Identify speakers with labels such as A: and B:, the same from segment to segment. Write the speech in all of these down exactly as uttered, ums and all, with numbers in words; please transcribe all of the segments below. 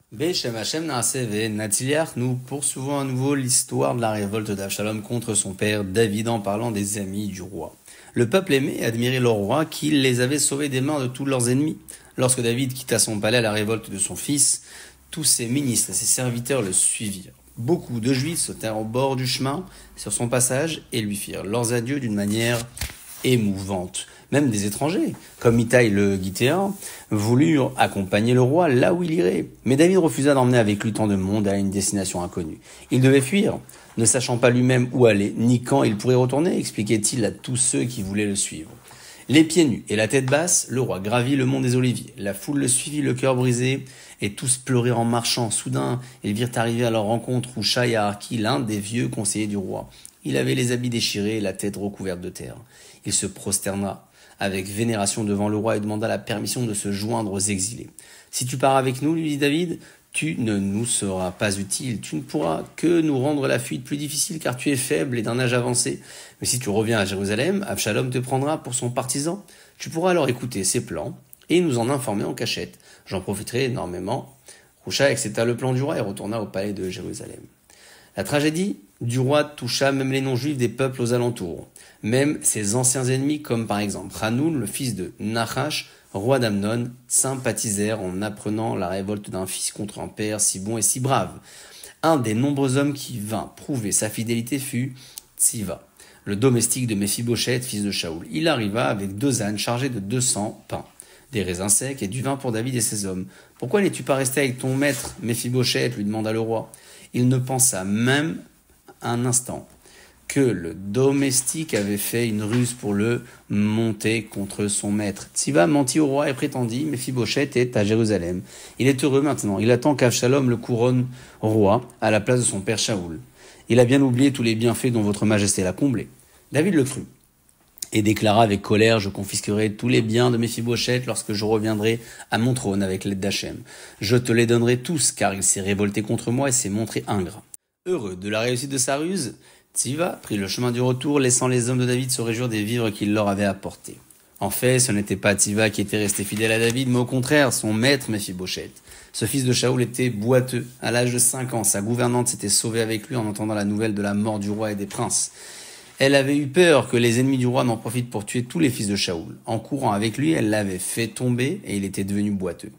A: Beshem Hashem Naaseh Natsiliach, nous poursuivons à nouveau l'histoire de la révolte d'Avshalom contre son père David en parlant des amis du roi. Le peuple aimait et admirait leur roi qui les avait sauvés des mains de tous leurs ennemis. Lorsque David quitta son palais à la révolte de son fils, tous ses ministres et ses serviteurs le suivirent. Beaucoup de Juifs sautèrent au bord du chemin sur son passage et lui firent leurs adieux d'une manière émouvante. Même des étrangers, comme Itaï le Gitéen, voulurent accompagner le roi là où il irait. Mais David refusa d'emmener avec lui tant de monde à une destination inconnue. Il devait fuir, ne sachant pas lui-même où aller, ni quand il pourrait retourner, expliquait-il à tous ceux qui voulaient le suivre. Les pieds nus et la tête basse, le roi gravit le mont des Oliviers. La foule le suivit, le cœur brisé, et tous pleurèrent en marchant. Soudain, ils virent arriver à leur rencontre Hushai Arki, l'un des vieux conseillers du roi. Il avait les habits déchirés et la tête recouverte de terre. Il se prosterna avec vénération devant le roi et demanda la permission de se joindre aux exilés. « Si tu pars avec nous, lui dit David, tu ne nous seras pas utile. Tu ne pourras que nous rendre la fuite plus difficile car tu es faible et d'un âge avancé. Mais si tu reviens à Jérusalem, Avshalom te prendra pour son partisan. Tu pourras alors écouter ses plans et nous en informer en cachette. J'en profiterai énormément. » Hushai accepta le plan du roi et retourna au palais de Jérusalem. La tragédie du roi toucha même les non-juifs des peuples aux alentours, même ses anciens ennemis comme par exemple Hanoun, le fils de Nahash, roi d'Amnon, sympathisèrent en apprenant la révolte d'un fils contre un père si bon et si brave. Un des nombreux hommes qui vint prouver sa fidélité fut Tsiva, le domestique de Méphibosheth, fils de Shaoul. Il arriva avec deux ânes chargés de deux cents pains, des raisins secs et du vin pour David et ses hommes. « Pourquoi n'es-tu pas resté avec ton maître, Méphibosheth » lui demanda le roi. Il ne pensa même un instant que le domestique avait fait une ruse pour le monter contre son maître. Tsiva mentit au roi et prétendit « Méphibosheth est à Jérusalem. Il est heureux maintenant. Il attend qu'Avshalom le couronne roi à la place de son père Shaoul. Il a bien oublié tous les bienfaits dont votre majesté l'a comblé. » David le crut et déclara avec colère « Je confisquerai tous les biens de Méphibosheth lorsque je reviendrai à mon trône avec l'aide d'Hachem. Je te les donnerai tous, car il s'est révolté contre moi et s'est montré ingrat. » Heureux de la réussite de sa ruse, Tsiva prit le chemin du retour, laissant les hommes de David se réjouir des vivres qu'il leur avait apportés. En fait, ce n'était pas Tsiva qui était resté fidèle à David, mais au contraire, son maître Méphibosheth. Ce fils de Shaoul était boiteux. À l'âge de cinq ans, sa gouvernante s'était sauvée avec lui en entendant la nouvelle de la mort du roi et des princes. Elle avait eu peur que les ennemis du roi n'en profitent pour tuer tous les fils de Shaoul. En courant avec lui, elle l'avait fait tomber et il était devenu boiteux.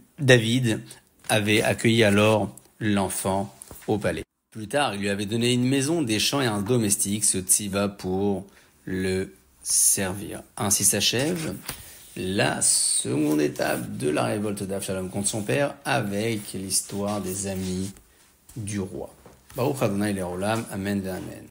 A: David avait accueilli alors l'enfant au palais. Plus tard, il lui avait donné une maison, des champs et un domestique, ce Tsiva, pour le servir. Ainsi s'achève la seconde étape de la révolte d'Avshalom contre son père avec l'histoire des amis du roi. Baruch Adonai Le'olam, Amen ve'Amen.